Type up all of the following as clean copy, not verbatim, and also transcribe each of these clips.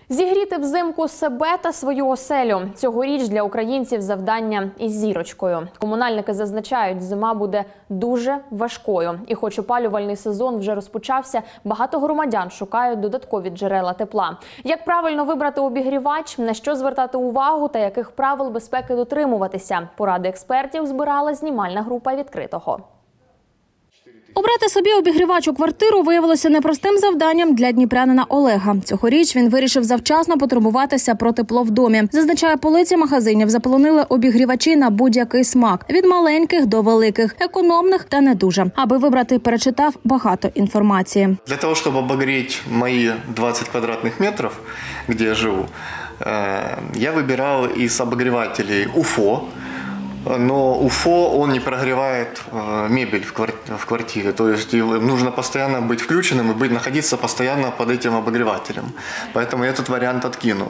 Зігріти взимку себе та свою оселю. Цьогоріч для українців завдання із зірочкою. Комунальники зазначають, зима буде дуже важкою. І хоч опалювальний сезон вже розпочався, багато громадян шукають додаткові джерела тепла. Як правильно вибрати обігрівач, на що звертати увагу та яких правил безпеки дотримуватися? Поради експертів збирала знімальна група «Відкритого». Обрати собі обігрівач у квартиру виявилося непростим завданням для дніпрянина Олега. Цьогоріч він вирішив завчасно потурбуватися про тепло в домі. Зазначає, полиці магазинів заполонили обігрівачі на будь-який смак. Від маленьких до великих, економних та не дуже. Аби вибрати, перечитав багато інформації. Для того, щоб обігріти мої 20 квадратних метрів, де я живу, я вибирав із обігрівателів УФО. Но УФО, он не прогревает мебель в квартире, то есть нужно постоянно быть включенным и находиться постоянно под этим обогревателем. Поэтому я этот вариант откинул.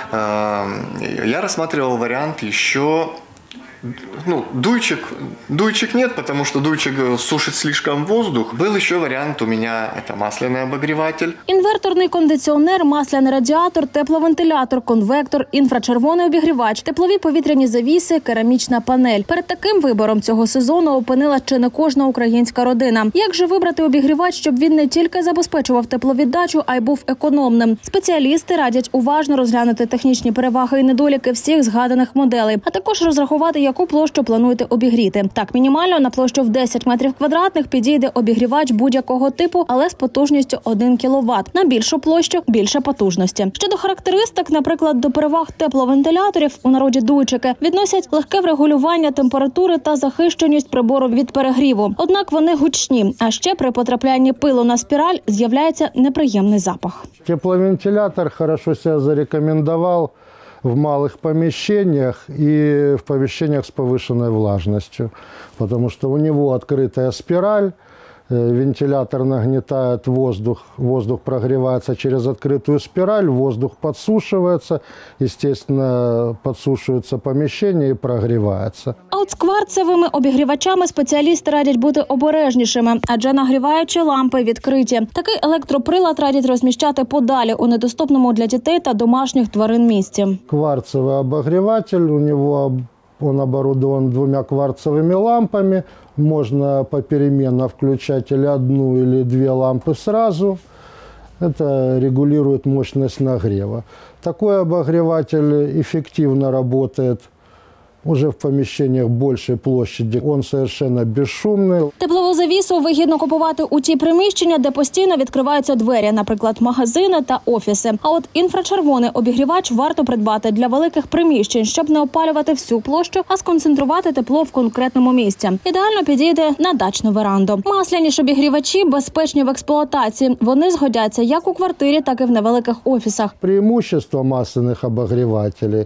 Я рассматривал вариант еще... дуйчик нет, потому что дуйчик сушит слишком воздух. Был еще вариант у меня, это масляный обогреватель. Інверторний кондиціонер, масляний радіатор, тепловентилятор, конвектор, інфрачервоний обігрівач, теплові повітряні завіси, керамічна панель. Перед таким вибором цього сезону опинилась чи не кожна українська родина. Як же вибрати обігрівач, щоб він не тільки забезпечував тепловіддачу, а й був економним? Спеціалісти радять уважно розглянути технічні переваги і недоліки всіх згаданих моделей, а також розрахувати, яку площу плануєте обігріти. Так, мінімально на площу в 10 метрів квадратних підійде обігрівач будь-якого типу, але з потужністю 1 кВт. На більшу площу – більше потужності. Щодо характеристик, наприклад, до переваг тепловентиляторів, у народі дуйчики, відносять легке врегулювання температури та захищеність прибору від перегріву. Однак вони гучні, а ще при потраплянні пилу на спіраль з'являється неприємний запах. Тепловентилятор хорошо себе зарекомендував в малых помещениях и в помещениях с повышенной влажностью, потому что у него открытая спираль, вентилятор нагнетает воздух, воздух прогревается через открытую спираль, воздух подсушивается, естественно, подсушивается помещение и прогревается. А от з кварцевими обігрівачами спеціалісти радять бути обережнішими, адже нагріваючі лампи відкриті. Такий електроприлад радять розміщати подалі у недоступному для дітей та домашніх тварин місці. Кварцевый обогреватель, он оборудован 2 кварцевыми лампами. Можно попеременно включать или 1, или 2 лампы сразу. Это регулирует мощность нагрева. Такой обогреватель эффективно работает уже в поміщеннях більшої площади. Він совершенно безшумний. Теплову завісу вигідно купувати у ті приміщення, де постійно відкриваються двері, наприклад, магазини та офіси. А от інфрачервоний обігрівач варто придбати для великих приміщень, щоб не опалювати всю площу, а сконцентрувати тепло в конкретному місці. Ідеально підійде на дачну веранду. Масляні ж обігрівачі безпечні в експлуатації. Вони згодяться як у квартирі, так і в невеликих офісах. Преимущество масляных обогревателей,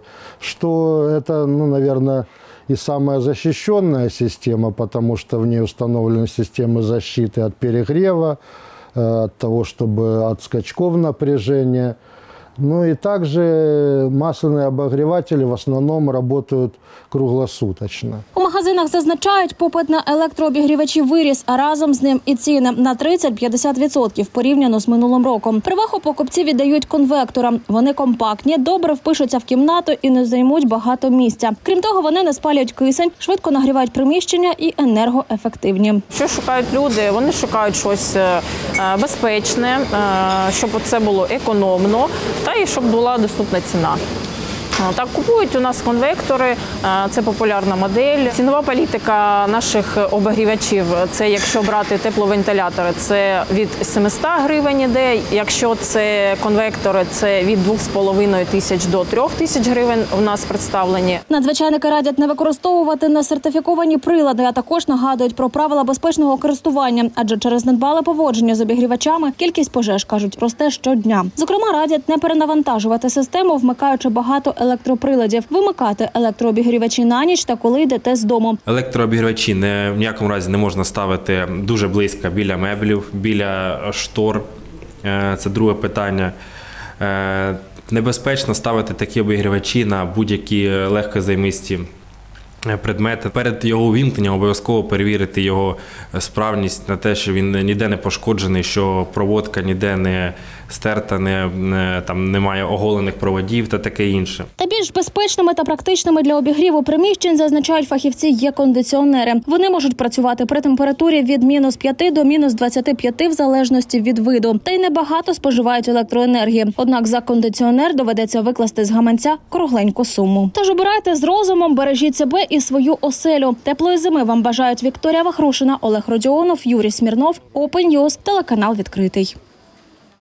что это, наверное, и самая защищенная система, потому что в ней установлены системы защиты от перегрева, от того, чтобы от скачков напряжения. Ну и также масляные обогреватели в основном работают круглосуточно. У магазинах зазначають, попит на електрообігрівачі виріс, а разом з ним і ціни на 30-50% порівняно з минулим роком. Перевагу покупці віддають конвекторам. Вони компактні, добре впишуться в кімнату і не займуть багато місця. Крім того, вони не спалюють кисень, швидко нагрівають приміщення і енергоефективні. Що шукають люди? Вони шукають щось безпечне, щоб це було економно, та і щоб була доступна ціна. Так, купують у нас конвектори, це популярна модель. Цінова політика наших обігрівачів, це якщо брати тепловентилятори, це від 700 гривень іде, якщо це конвектори, це від 2,5 тисяч до 3 тисяч гривень у нас представлені. Надзвичайники радять не використовувати несертифіковані прилади, а також нагадують про правила безпечного користування, адже через недбале поводження з обігрівачами кількість пожеж, кажуть, росте щодня. Зокрема, радять не перенавантажувати систему, вмикаючи багато електроприладів, вимикати електрообігрівачі на ніч та коли йдете з дому. Електрообігрівачі в ніякому разі не можна ставити дуже близько біля меблів, біля штор. Це друге питання. Небезпечно ставити такі обігрівачі на будь-які легкозаймисті предмети. Перед його увімкненням обов'язково перевірити його справність на те, що він ніде не пошкоджений, що проводка ніде стерта, там немає оголених проводів та таке інше. Та більш безпечними та практичними для обігріву приміщень, зазначають фахівці, є кондиціонери. Вони можуть працювати при температурі від -5 до -25 в залежності від виду. Та й небагато споживають електроенергії. Однак за кондиціонер доведеться викласти з гаманця кругленьку суму. Тож обирайте з розумом, бережіть себе і свою оселю. Теплої зими вам бажають Вікторія Вахрушина, Олег Родіонов, Юрій Смірнов, Open News, телеканал «Відкритий».